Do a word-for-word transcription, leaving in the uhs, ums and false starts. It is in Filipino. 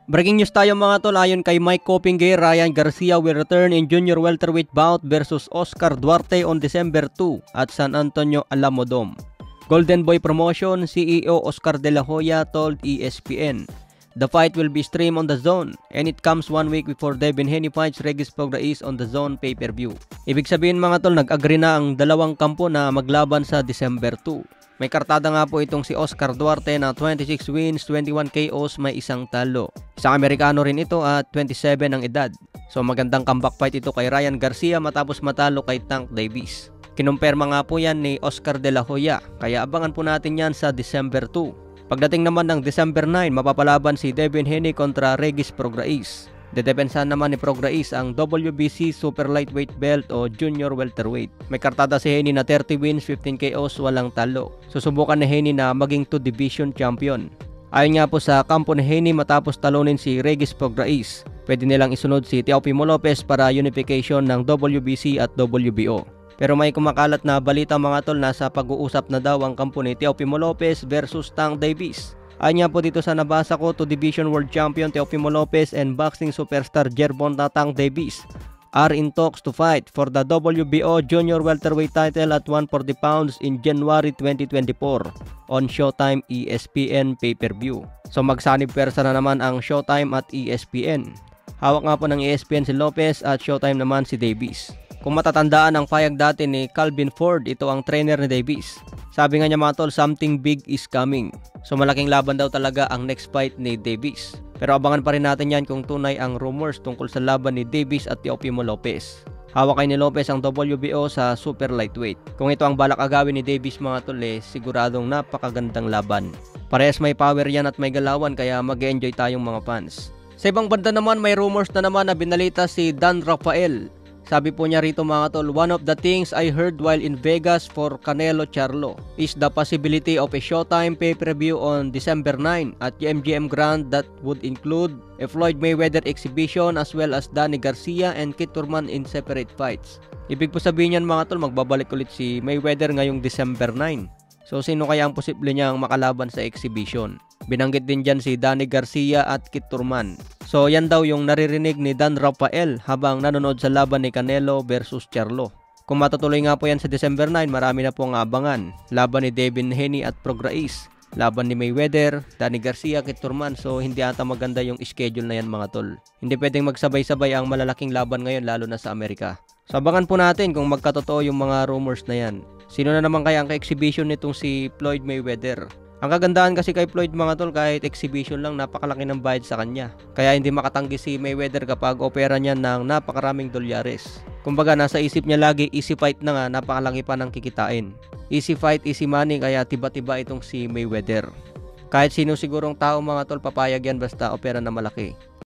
Breaking news tayo mga tol, ayon kay Mike Coppinger, Ryan Garcia will return in junior welterweight bout versus Oscar Duarte on December second at San Antonio Alamodome. Golden Boy Promotion C E O Oscar De La Hoya told E S P N, "The fight will be streamed on the Zone and it comes one week before Devin Haney fights Regis Prograis on the Zone pay-per-view." Ibig sabihin mga tol, nag-agree na ang dalawang kampo na maglaban sa December second. May kartada nga po itong si Oscar Duarte na twenty-six wins, twenty-one K Os, may isang talo. Isang Amerikano rin ito at twenty-seven ang edad. So magandang comeback fight ito kay Ryan Garcia matapos matalo kay Tank Davis. Kinumpirma nga po yan ni Oscar De La Hoya, kaya abangan po natin yan sa December second. Pagdating naman ng December ninth, mapapalaban si Devin Haney kontra Regis Prograis. Dedepensahan naman ni Prograis ang W B C Super Lightweight Belt o Junior Welterweight. May kartada si Haney na thirty wins, fifteen K Os, walang talo. Susubukan ni Haney na maging two division champion. Ayon nga po sa kampo ni Haney, matapos talunin si Regis Prograis, pwede nilang isunod si Teofimo Lopez para unification ng W B C at W B O. Pero may kumakalat na balita mga tol, nasa pag-uusap na daw ang kampo ni Teofimo Lopez versus Tank Davis. Ayon nga po dito sa nabasa ko, two division world champion Teofimo Lopez and boxing superstar Gervonta Tank Davis are in talks to fight for the W B O junior welterweight title at one forty pounds in January twenty twenty-four on Showtime E S P N pay-per-view. So magsanib pwersa na naman ang Showtime at E S P N. Hawak nga po ng E S P N si Lopez at Showtime naman si Davis. Kung matatandaan ang payag dati ni Calvin Ford, ito ang trainer ni Davis. Sabi nga niya mga tol, something big is coming. So malaking laban daw talaga ang next fight ni Davis. Pero abangan pa rin natin yan kung tunay ang rumors tungkol sa laban ni Davis at Teofimo Lopez. Hawak kay ni Lopez ang W B O sa super lightweight. Kung ito ang balak agawin ni Davis mga tol, eh, siguradong napakagandang laban. Parehas may power yan at may galawan, kaya mag-enjoy tayong mga fans. Sa ibang banda naman, may rumors na naman na binalita si Dan Rafael. Sabi po niya rito mga tol, "One of the things I heard while in Vegas for Canelo Charlo is the possibility of a Showtime pay-per-view on December ninth at M G M Grand that would include a Floyd Mayweather exhibition as well as Danny Garcia and Kit Thurman in separate fights." Ibig po sabihin yan mga tol, magbabalik ulit si Mayweather ngayong December ninth. So sino kaya ang posible niyang makalaban sa exhibition? Binanggit din dyan si Danny Garcia at Kit Thurman. So yan daw yung naririnig ni Dan Rafael habang nanonood sa laban ni Canelo versus Charlo. Kung matutuloy nga po yan sa December ninth, marami na pong abangan. Laban ni Devin Haney at Prograis, laban ni Mayweather, Danny Garcia, Kit Thurman. So hindi ata maganda yung schedule na yan mga tol. Hindi pwedeng magsabay-sabay ang malalaking laban ngayon, lalo na sa Amerika. So abangan po natin kung magkatotoo yung mga rumors na yan. Sino na naman kaya ang ka-exhibition nitong si Floyd Mayweather? Ang kagandahan kasi kay Floyd mga tol, kahit exhibition lang, napakalaki ng bayad sa kanya. Kaya hindi makatanggi si Mayweather kapag opera niya ng napakaraming dolyares. Kumbaga nasa isip niya lagi, easy fight na nga, napakalaki pa ng kikitain. Easy fight, easy money, kaya tiba-tiba itong si Mayweather. Kahit sino sigurong tao mga tol, papayag yan basta opera na malaki.